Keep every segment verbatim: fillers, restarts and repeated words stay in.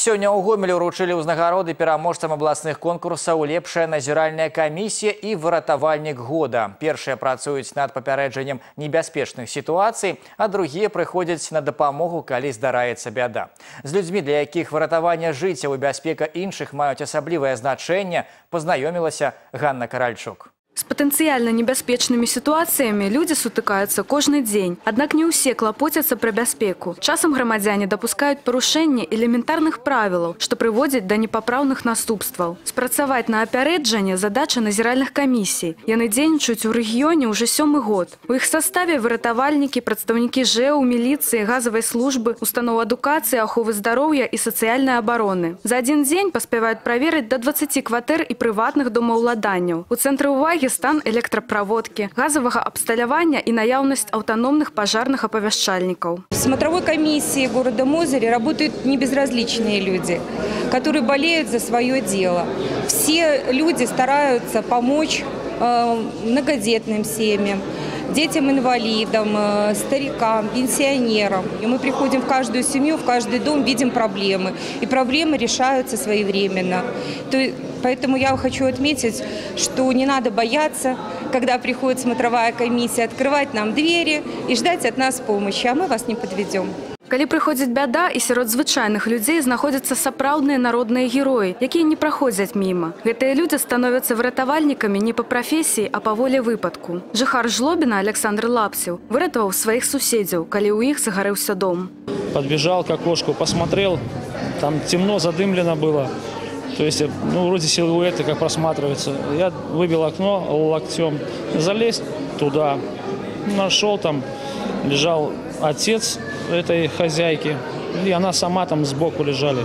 Сёння ў Гомелі ўручылі ўзнагароды пераможцам абласных конкурсаў лепшая назіральная камісія і выратавальнік года. Першыя працуюць над папярэджаннем небяспечных сітуацый, а другія прыходзяць на дапамогу, калі здараецца бяда. З людзьмі, для якіх выратаванне жыццяў і бяспека іншых маюць асаблівае значэнне, пазнаёмілася Ганна Каральчук. С потенциально небяспечными ситуациями люди сутыкаются каждый день. Однако не все клопотятся про бяспеку. Часом громадяне допускают порушение элементарных правил, что приводит до непоправных наступстваў. Спрацаваць на апярэджанне задача назіральных комиссий. Яны дзейнічаюць у рэгіёне уже сёмы год. У их составе выратавальнікі, прадстаўнікі ЖЭУ, милиции, газовой службы, установ адукации, аховы здароўя и социальной обороны. За один день поспевают проверить до двадцати кватэр и приватных домаўладанняў. У цэнтры уваги стан электропроводки, газового абсталявання и наяўнасць автономных пожарных оповещальников. В смотровой комиссии города Мозыря работают небезразличные люди, которые болеют за свое дело. Все люди стараются помочь э, многодетным семьям, детям-инвалидам, э, старикам, пенсионерам. И мы приходим в каждую семью, в каждый дом, видим проблемы. И проблемы решаются своевременно. То, поэтому я хочу отметить, что не надо бояться, когда приходит смотровая комиссия, открывать нам двери и ждать от нас помощи, а мы вас не подведем. Калі прыходзіць бяда, і сярод звычайных людзей знаходзяцца сапраўдныя народныя героі, якія не праходзяць міма. Гэтыя людзі становяцца выратавальнікамі не па прафесіі, а па волі выпадку. Жыхар Жлобіна Александр Лапсеў выратаваў сваіх суседзяў, калі ў іх загарэўся дом. Подбежал к окошку, посмотрел, там темно, задымлено было. То есть, ну, вроде силуэты как просматриваются. Я выбил окно локтем, залезть туда, нашел, там лежал отец этой хозяйки, и она сама там сбоку лежали.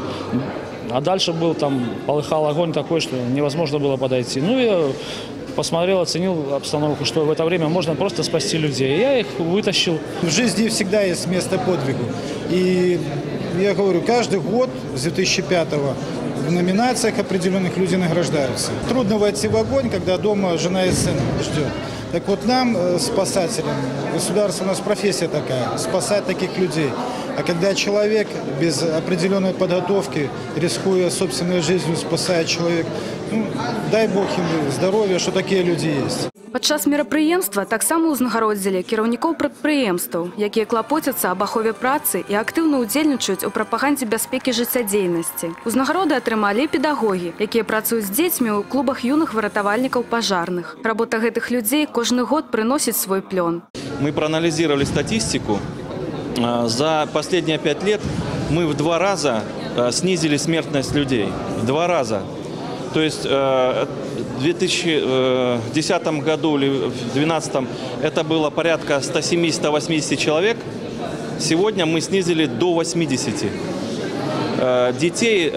А дальше был там, полыхал огонь такой, что невозможно было подойти. Ну, я посмотрел, оценил обстановку, что в это время можно просто спасти людей. Я их вытащил. В жизни всегда есть место подвигу. И я говорю, каждый год с две тысячи пятого в номинациях определенных люди награждаются. Трудно войти в огонь, когда дома жена и сын ждет. Так вот нам, спасателям, государство, у нас профессия такая, спасать таких людей. А когда человек без определенной подготовки, рискуя собственной жизнью, спасает человека, ну, дай Бог им здоровья, что такие люди есть. Падчас мерапрыемства таксама ўзнагародзілі кіраўнікоў прадпрыемстваў, якія клапоцяцца аб ахове працы і актыўна ўдзельнічаюць у прапагандзе бяспекі жыццядзейнасці. Узнагароды атрымалі і педагогі, якія працуюць з дзецьмі ў клубах юных выратавальнікаў пажарных. Работа гэтых людзей кожны год прыносіць свой плён. Мы проанализировали статистику. За последние пять лет мы в два раза снизили смертность людей. В два раза. То есть в две тысячи десятом году или в две тысячи двенадцатом это было порядка ста семидесяти — ста восьмидесяти человек. Сегодня мы снизили до восьмидесяти. Детей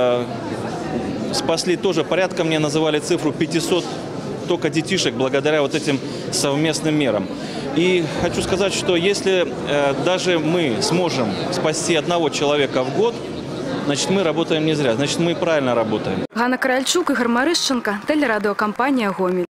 спасли тоже порядка, мне называли цифру пятисот только детишек благодаря вот этим совместным мерам. И хочу сказать, что если даже мы сможем спасти одного человека в год, значит, мы работаем не зря, значит, мы правильно работаем. Ганна Каральчук, Игорь Марышченко, телерадиокомпания «Гомель».